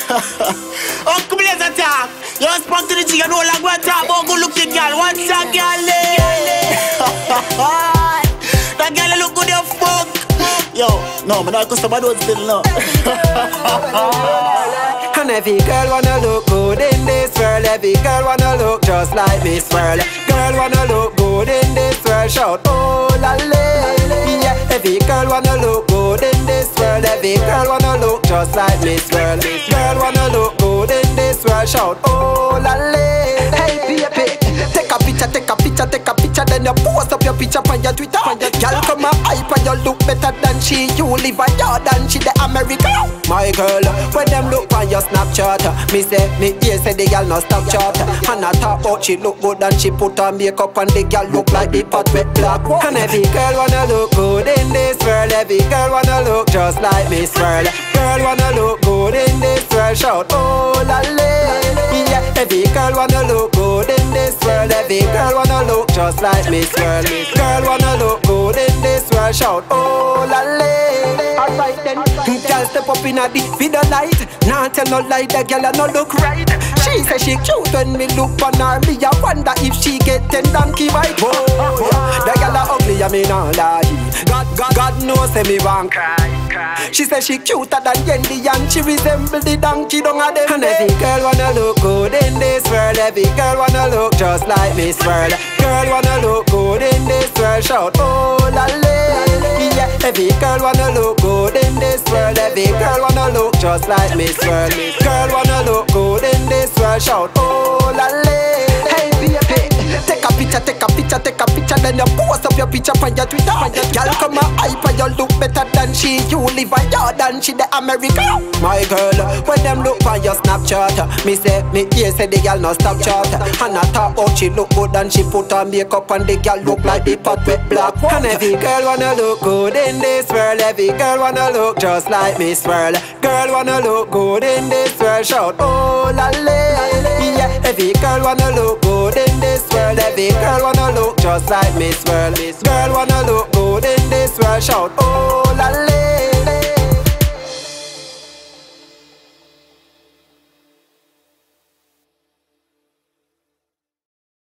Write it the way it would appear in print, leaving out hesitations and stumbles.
Uncle Blaze attack. You spoke to the G, you know like what talk about good looking girl. What's that girl? That girl look good as fuck. Yo, no, man, I customer don't still know. And every girl wanna look good in this world. Every girl wanna look just like Miss World. Girl wanna look good in this world. Shout, oh la la. Yeah, every girl wanna look good in this world. Every girl wanna look just like Miss World. Girl wanna look good in this world. Shout, oh la la. Hey baby, take a picture, take a picture, take a picture. Then you post up your picture on your Twitter. Girl come a hype and you look better than she. You live a yard and she the America. My girl, when them look on your Snapchat, me say, me dear say the girl no stop chat. And I talk about she look good and she put on makeup and the girl look like the pot wet black. And every girl wanna look good in this world. Every girl wanna look just like Miss World. Girl wanna look good in this world. Shout, oh la la. Yeah, every girl wanna look good in this world. Every girl wanna look just like Miss World. Girl wanna look good in this world. Shout, oh la la. Alright then, girl step up in a the video light. Nah tell no lie, the girl a no look right. She say she cute when me look on her. Me a wonder if she get 10 donkey bite. Whoa, the girl a ugly and me nah lie. God knows say me want cry. She say she cuter than Yendi and she resemble the donkey down a them. And every girl wanna look good in this world. Every girl wanna look just like Miss World. Girl wanna look good in this world. Shout, oh la la. Yeah, every girl wanna look good in this world. Every girl wanna look just like Miss World. Girl wanna look good in this world. Shout, oh la la. Hey baby, take a picture, take a picture, take a picture. Then you post up your picture on your Twitter. Girl come a hype and you look better than she. You live a yard and she the America. My girl, when them look on your Snapchat, me say, me ear say the girl no stop chat. And I talk about she look good and she put on makeup and the girl look like the pot wet black. And every girl wanna look good in this world. Every girl wanna look just like Miss World. Girl wanna look good in this world. Shout, oh la la. Yeah, every girl wanna look good in this world. Every girl wanna look just like Miss World. Girl wanna look good in this world. Shout, oh